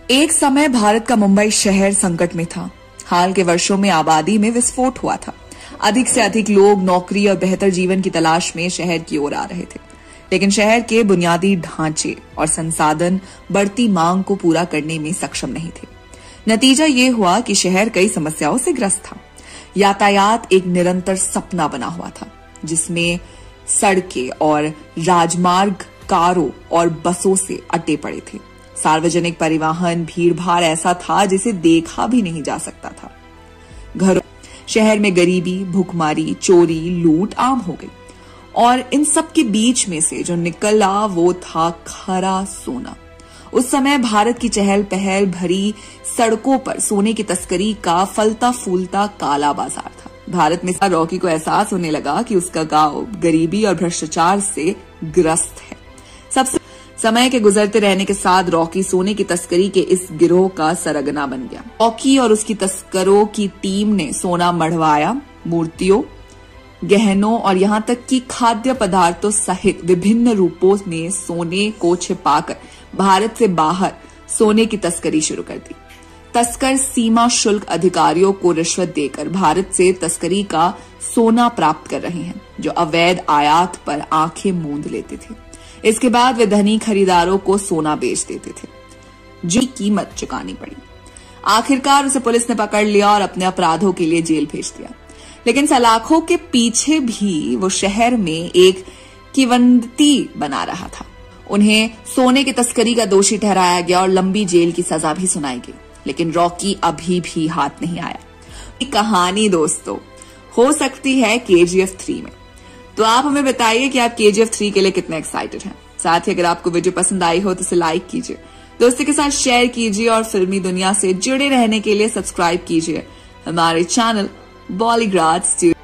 एक समय भारत का मुंबई शहर संकट में था। हाल के वर्षों में आबादी में विस्फोट हुआ था। अधिक से अधिक लोग नौकरी और बेहतर जीवन की तलाश में शहर की ओर आ रहे थे, लेकिन शहर के बुनियादी ढांचे और संसाधन बढ़ती मांग को पूरा करने में सक्षम नहीं थे। नतीजा ये हुआ कि शहर कई समस्याओं से ग्रस्त था। यातायात एक निरंतर सपना बना हुआ था, जिसमें सड़कें और राजमार्ग कारों और बसों से अटे पड़े थे। सार्वजनिक परिवहन भीड़भाड़ ऐसा था जिसे देखा भी नहीं जा सकता था। घरों शहर में गरीबी, भूखमारी, चोरी, लूट आम हो गई, और इन सब के बीच में से जो निकला वो था खरा सोना। उस समय भारत की चहल पहल भरी सड़कों पर सोने की तस्करी का फलता फूलता काला बाजार था। भारत में रॉकी को एहसास होने लगा कि उसका गांव गरीबी और भ्रष्टाचार से ग्रस्त है। सबसे समय के गुजरते रहने के साथ रॉकी सोने की तस्करी के इस गिरोह का सरगना बन गया। रॉकी और उसकी तस्करों की टीम ने सोना मढ़वाया, मूर्तियों, गहनों और यहां तक कि खाद्य पदार्थों सहित विभिन्न रूपों में सोने को छिपाकर भारत से बाहर सोने की तस्करी शुरू कर दी। तस्कर सीमा शुल्क अधिकारियों को रिश्वत देकर भारत से तस्करी का सोना प्राप्त कर रहे हैं, जो अवैध आयात पर आंखें मूंद लेते थे। इसके बाद वे धनी खरीदारों को सोना बेच देते थे, जिसकी कीमत चुकानी पड़ी। आखिरकार उसे पुलिस ने पकड़ लिया और अपने अपराधों के लिए जेल भेज दिया। लेकिन सलाखों के पीछे भी वो शहर में एक किंवदंती बना रहा था। उन्हें सोने की तस्करी का दोषी ठहराया गया और लंबी जेल की सजा भी सुनाई गई, लेकिन रॉकी अभी भी हाथ नहीं आया। कहानी दोस्तों हो सकती है KGF 3 में। तो आप हमें बताइए कि आप KGF 3 के लिए कितने एक्साइटेड हैं। साथ ही अगर आपको वीडियो पसंद आई हो तो इसे लाइक कीजिए, दोस्तों के साथ शेयर कीजिए और फिल्मी दुनिया से जुड़े रहने के लिए सब्सक्राइब कीजिए हमारे चैनल बॉलीग्राड स्टूडियो।